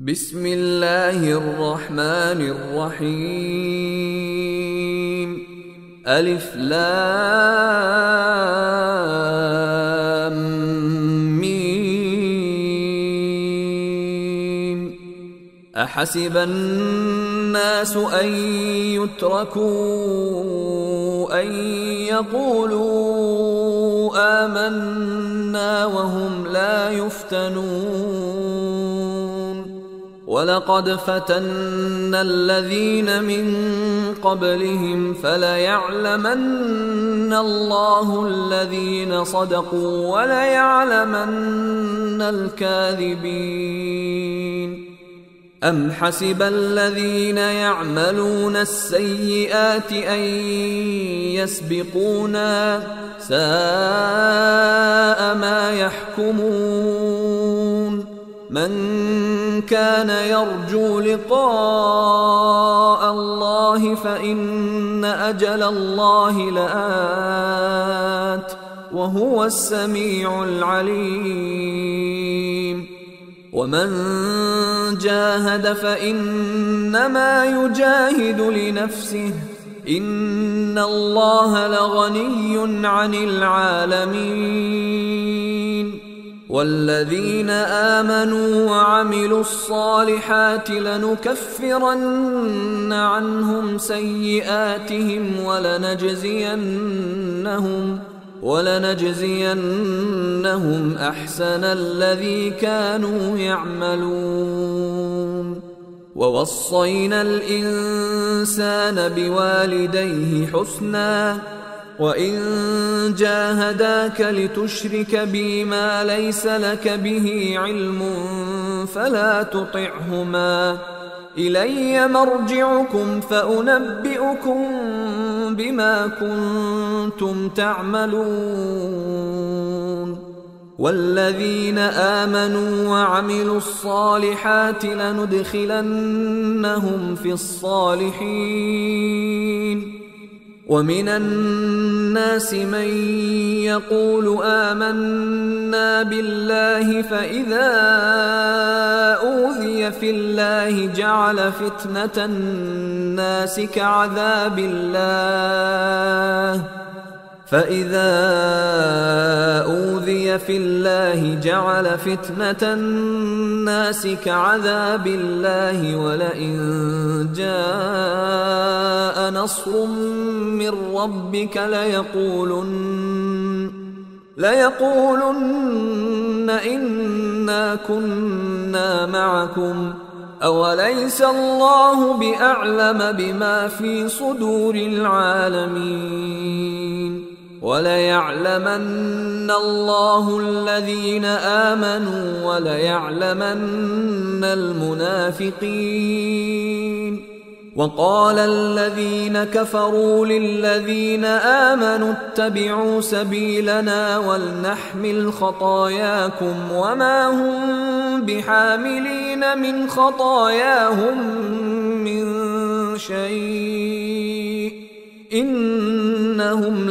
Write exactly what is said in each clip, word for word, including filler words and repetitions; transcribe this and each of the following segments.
بسم الله الرحمن الرحيم. ألف لام ميم. أحسب الناس أن يتركوا أن يقولوا آمنا وهم لا يفتنون. ولقد فتنا الذين من قبلهم فليعلمن الله الذين صدقوا وليعلمن الكاذبين. أم حسب الذين يعملون السيئات أن يسبقونا ساء ما يحكمون. من كان يرجو لقاء الله فإن أجل الله لآت وهو السميع العليم. ومن جاهد فإنما يجاهد لنفسه إن الله لغني عن العالمين. والذين آمنوا وعملوا الصالحات لنكفرن عنهم سيئاتهم ولنجزينهم ولنجزينهم أحسن الذي كانوا يعملون. ووصينا الإنسان بوالديه حسنا وإن جاهداك لتشرك بي ما ليس لك به علم فلا تطعهما إلي مرجعكم فأنبئكم بما كنتم تعملون. والذين آمنوا وعملوا الصالحات لندخلنهم في الصالحين. ومن الناس من يقول آمنا بالله فإذا أوذي في الله جعل فتنة الناس كعذاب الله فإذا أوذي في الله جعل فتنة الناس كعذاب الله ولئن جاء نصر من ربك ليقولن ليقولن إنا كنا معكم أوليس الله بأعلم بما في صدور العالمين. وليعلمن الله الذين آمنوا وليعلمن المنافقين. وقال الذين كفروا للذين آمنوا اتبعوا سبيلنا ولنحمل خطاياكم وما هم بحاملين من خطاياهم من شيء إنهم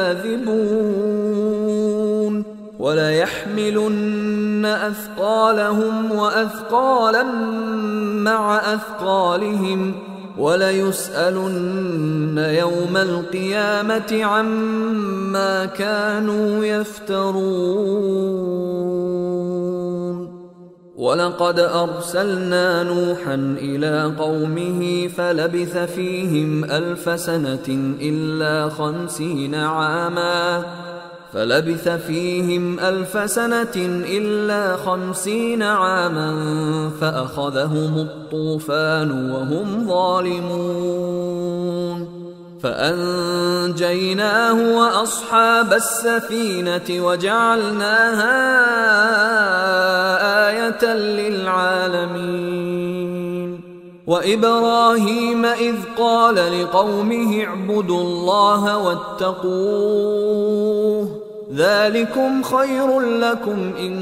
لكاذبون. وليحملن أثقالهم وأثقالا مع أثقالهم وليسألن يوم القيامة عما كانوا يفترون. ولقد أرسلنا نوحا إلى قومه فلبث فيهم ألف سنة إلا خمسين عاما فلبث فيهم ألف سنة إلا خمسين عاما فأخذهم الطوفان وهم ظالمون. فأنجيناه وأصحاب السفينة وجعلناها آية للعالمين. وإبراهيم إذ قال لقومه اعبدوا الله واتقوه ذلكم خير لكم إن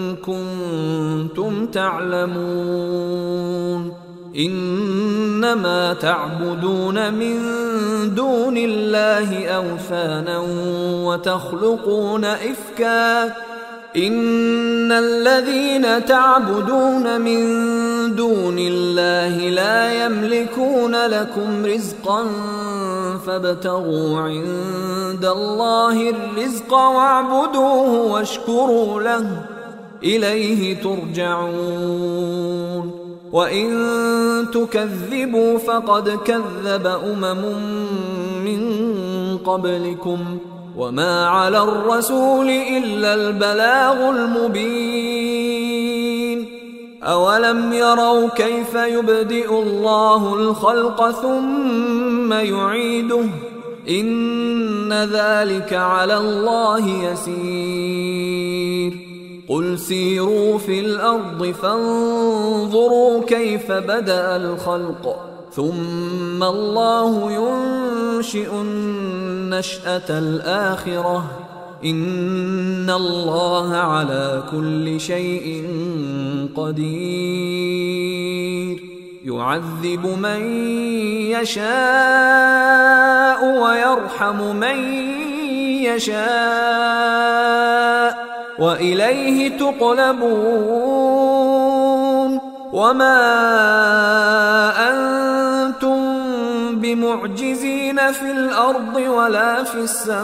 كنتم تعلمون. إنما تعبدون من دون الله أوثانا وتخلقون إفكا إن الذين تعبدون من دون الله لا يملكون لكم رزقا فابتغوا عند الله الرزق واعبدوه واشكروا له إليه ترجعون وإن تكذبوا فقد كذب أمم من قبلكم وما على الرسول إلا البلاغ المبين أولم يروا كيف يبدئ الله الخلق ثم يعيده إن ذلك على الله يسير قل سيروا في الأرض فانظروا كيف بدأ الخلق ثم الله ينشئ النشأة الآخرة إن الله على كل شيء قدير يعذب من يشاء ويرحم من يشاء وإليه تقلبون وما أنتم بمعجزين في الأرض ولا في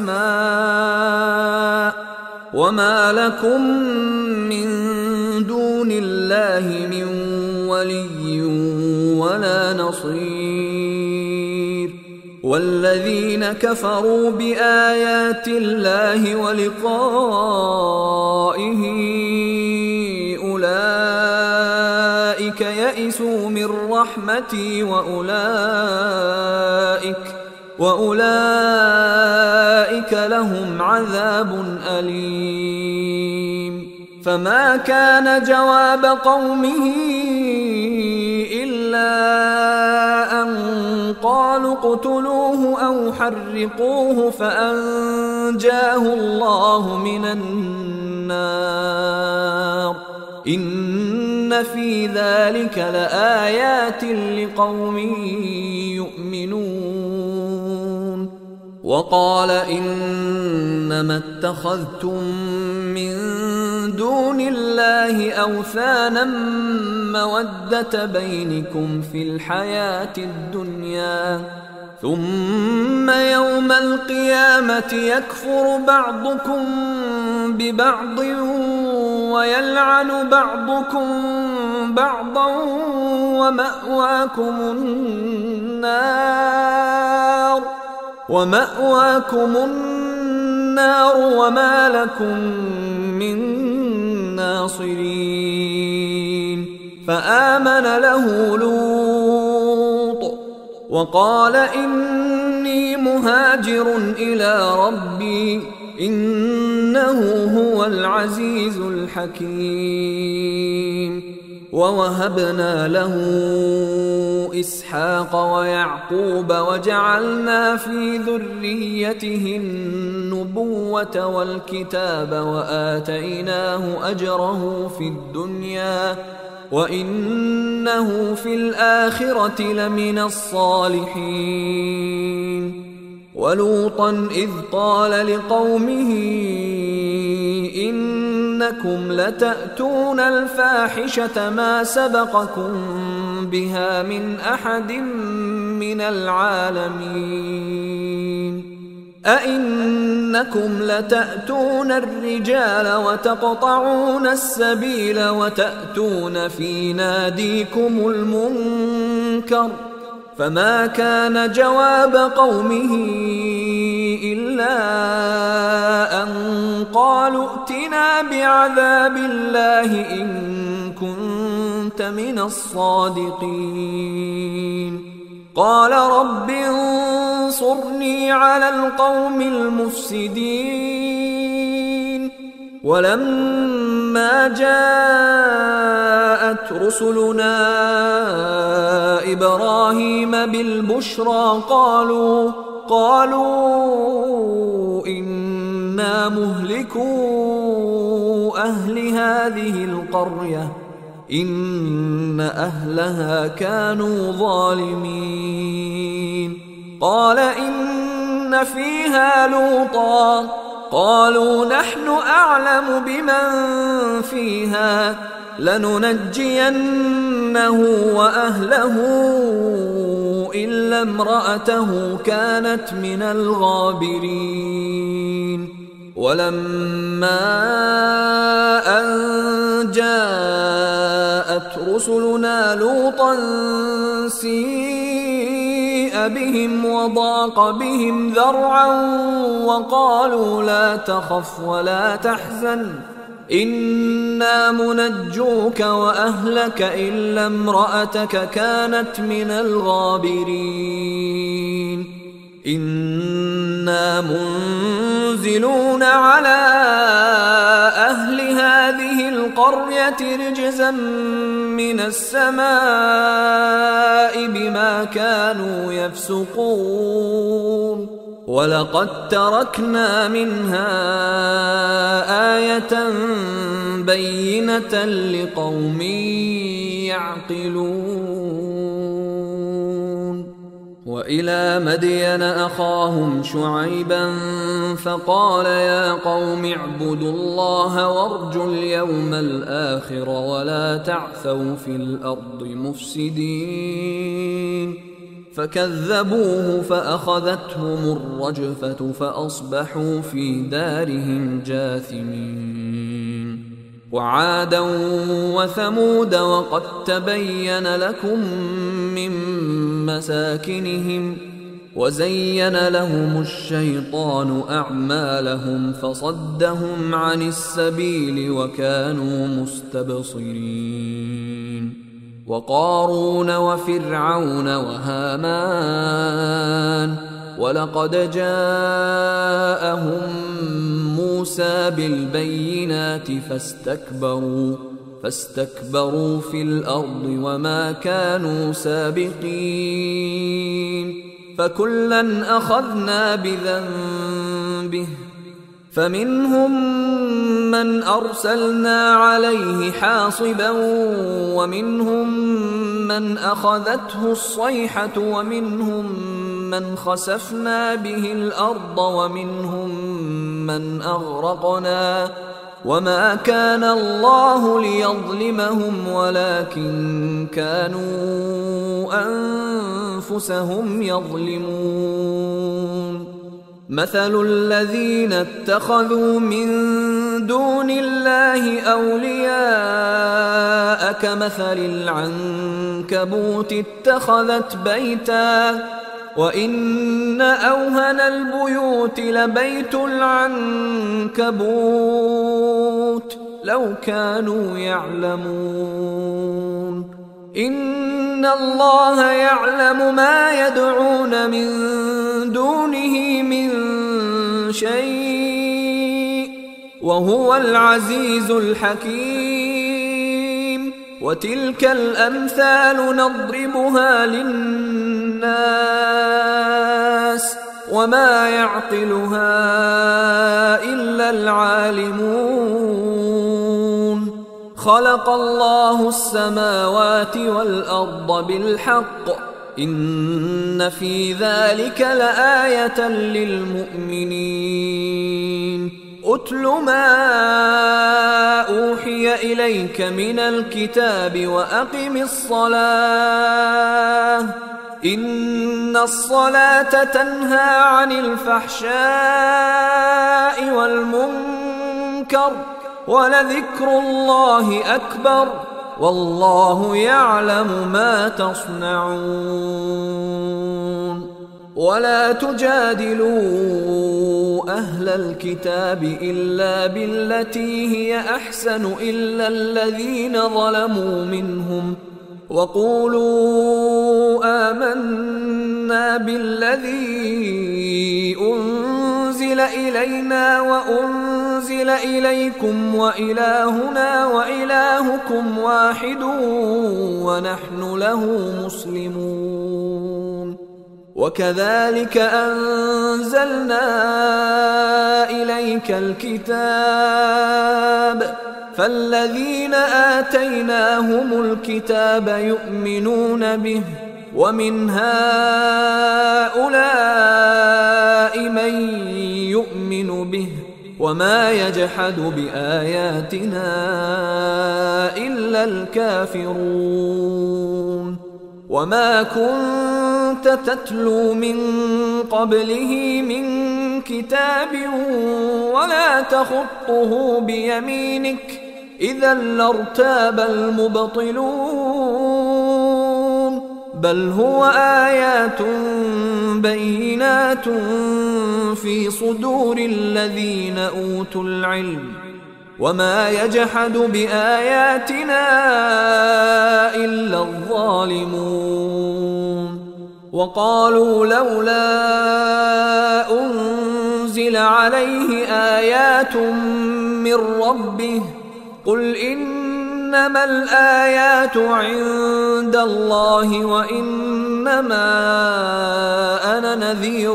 السماء وما لكم من دون الله من ولي ولا نصير والذين كفروا بآيات الله ولقائه أولئك يئسوا من رحمتي وأولئك وأولئك لهم عذاب أليم فما كان جواب قومه إلا أن قالوا اقتلوه أو حرقوه فأنجاه الله من النار إن في ذلك لآيات لقوم يؤمنون وقال إنما اتخذتم من دون الله أوثانا مودة بينكم في الحياة الدنيا ثم يوم القيامة يكفر بعضكم ببعض ويلعن بعضكم بعضا ومأواكم النار ومأواكم النار وما لكم من ناصرين فآمن له لوط وقال إني مهاجر إلى ربي إنه هو العزيز الحكيم ووهبنا له إسحاق ويعقوب وجعلنا في ذريته النبوة والكتاب وآتيناه أجره في الدنيا وإنه في الآخرة لمن الصالحين ولوطا إذ قال لقومه إنكم لتأتون الفاحشة ما سبقكم بها من أحد من العالمين أئنكم لتأتون الرجال وتقطعون السبيل وتأتون في ناديكم المنكر فما كان جواب قومه إلا أن قالوا ائتنا بعذاب الله إن كنت من الصادقين قال رب انصرني على القوم المفسدين ولما جاءت رسلنا إبراهيم بالبشرى قالوا قالوا إنا مهلكو أهل هذه القرية إن أهلها كانوا ظالمين قال إن فيها لوطا قالوا نحن أعلم بمن فيها لننجينه وأهله إلا امرأته كانت من الغابرين. ولما أن جاءت رسلنا لوطا سيء بهم وضاق بهم ذرعا وقالوا لا تخف ولا تحزن إنا منجوك وأهلك إلا امرأتك كانت من الغابرين. إنا منزلون على أهل هذه القرية رجزا من السماء بما كانوا يفسقون ولقد تركنا منها آية بينة لقوم يعقلون. وإلى مدين أخاهم شعيبا فقال يا قوم اعبدوا الله وارجوا اليوم الآخر ولا تعثوا في الأرض مفسدين. فكذبوه فأخذتهم الرجفة فأصبحوا في دارهم جاثمين. وعادا وثمود وقد تبين لكم من مساكنهم وزين لهم الشيطان أعمالهم فصدهم عن السبيل وكانوا مستبصرين. وقارون وفرعون وهامان ولقد جاءهم موسى بالبينات فاستكبروا فاستكبروا في الأرض وما كانوا سابقين. فكلا أخذنا بذنبه فمنهم من أرسلنا عليه حاصبا ومنهم من أخذته الصيحة ومنهم من خسفنا به الأرض ومنهم من أغرقنا وما كان الله ليظلمهم ولكن كانوا أنفسهم يظلمون. مثل الذين اتخذوا من دون الله أولياء كمثل العنكبوت اتخذت بيتا وإن أوهن البيوت لبيت العنكبوت لو كانوا يعلمون. إن الله يعلم ما يدعون من دونه من شيء وهو العزيز الحكيم. وتلك الأمثال نضربها للناس وما يعقلها إلا العالمون. خلق الله السماوات والأرض بالحق إن في ذلك لآية للمؤمنين. أتل ما أوحي إليك من الكتاب وأقم الصلاة إن الصلاة تنهى عن الفحشاء والمنكر ولذكر الله أكبر والله يعلم ما تصنعون. ولا تجادلوا أهل الكتاب إلا بالتي هي أحسن إلا الذين ظلموا منهم وقولوا آمنا بالذي أنزل إلينا وأنزل إليكم وإلهنا وإلهكم واحد ونحن له مسلمون. وكذلك أنزلنا إليك الكتاب فالذين آتيناهم الكتاب يؤمنون به ومن هؤلاء من يؤمن به وما يجحد بآياتنا إلا الكافرون وما كنت تتلو من قبله من كتاب ولا تخطه بيمينك إذا لارتاب المبطلون بل هو آيات بينات في صدور الذين أوتوا العلم وما يجحد بآياتنا إلا الظالمون وقالوا لولا أنزل عليه آيات من ربه قل إنما الآيات عند الله وإنما أنا نذير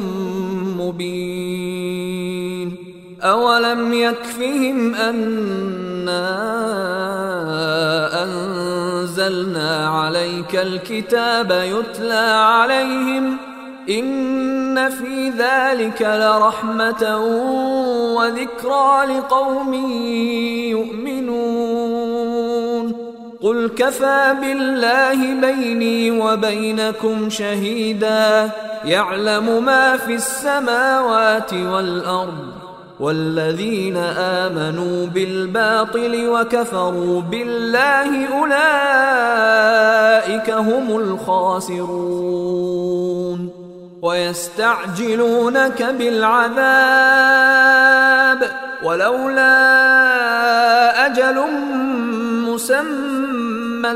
مبين أولم يكفهم أنا أنزلنا عليك الكتاب يتلى عليهم إن في ذلك لرحمة وذكرى لقوم يؤمنون قل كفى بالله بيني وبينكم شهيدا يعلم ما في السماوات والأرض والذين آمنوا بالباطل وكفروا بالله أولئك هم الخاسرون ويستعجلونك بالعذاب ولولا أجل مسمى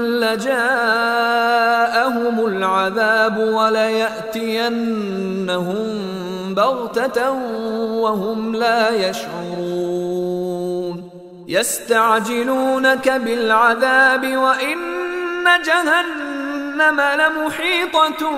لجاءهم العذاب وليأتينهم بغتة وهم لا يشعرون يستعجلونك بالعذاب وإن جهنم لمحيطة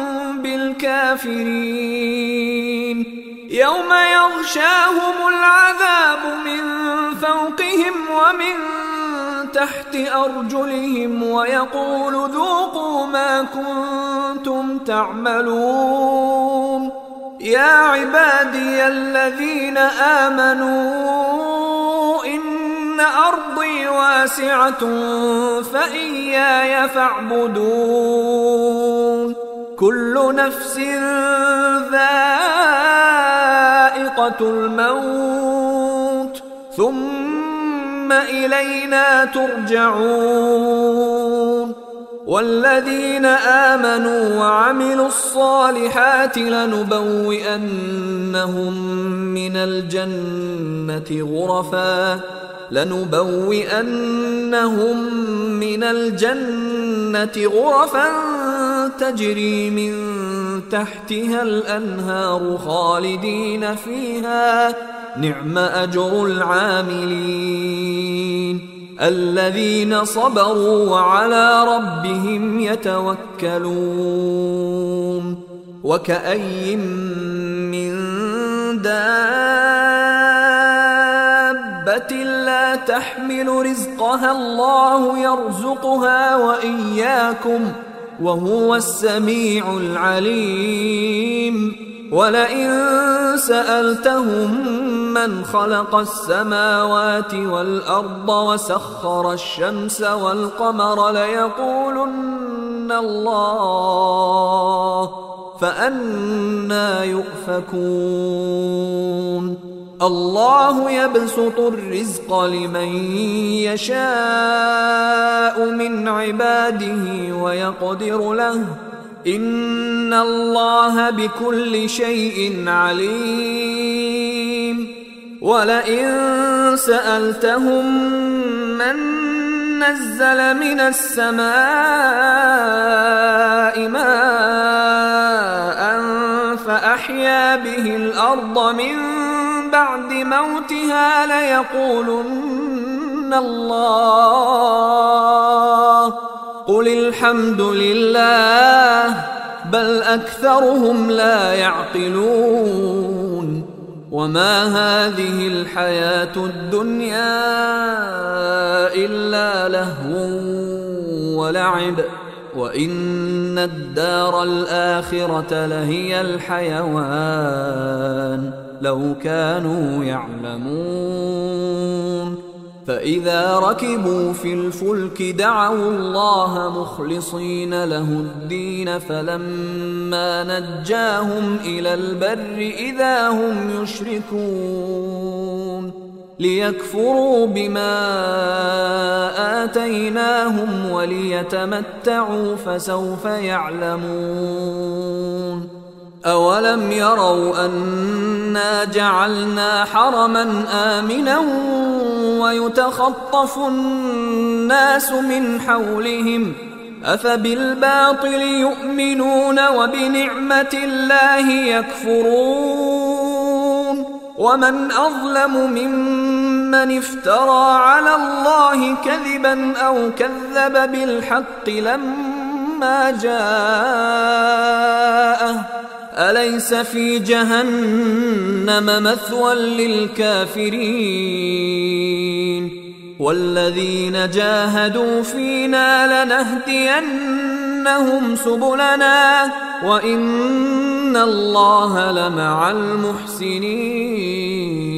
بالكافرين يوم يغشاهم العذاب من فوقهم ومن تحت أرجلهم ويقول ذوقوا ما كنتم تعملون يا عبادي الذين آمنوا إن أرضي واسعة فإياي فاعبدون كل نفس ذائقة الموت ثم إلينا ترجعون والذين آمنوا وعملوا الصالحات لنبوئنهم من الجنة غرفا لنبوئنهم من الجنة غرفا تجري من تحتها الأنهار خالدين فيها نعم أجر العاملين الذين صبروا وعلى ربهم يتوكلون وكأي من دابة لا تحمل رزقها الله يرزقها وإياكم وهو السميع العليم ولئن سألتهم من خلق السماوات والأرض وسخر الشمس والقمر ليقولن الله فأنى يؤفكون الله يبسط الرزق لمن يشاء من عباده ويقدر له إن الله بكل شيء عليم ولئن سألتهم من نزل من السماء ماء فأحيا به الأرض من بعد موتها ليقولن الله قل الحمد لله بل أكثرهم لا يعقلون وما هذه الحياة الدنيا إلا لهو ولعب وإن الدار الآخرة لهي الحيوان لو كانوا يعلمون. فإذا ركبوا في الفلك دعوا الله مخلصين له الدين فلما نجاهم إلى البر إذا هم يشركون ليكفروا بما آتيناهم وليتمتعوا فسوف يعلمون. أولم يروا أنا جعلنا حرما آمنا ويتخطف الناس من حولهم أفبالباطل يؤمنون وبنعمة الله يكفرون. ومن أظلم ممن افترى على الله كذبا أو كذب بالحق لما جاءه أليس في جهنم مثوى للكافرين. والذين جاهدوا فينا لنهدينهم سبلنا وإن الله لمع المحسنين.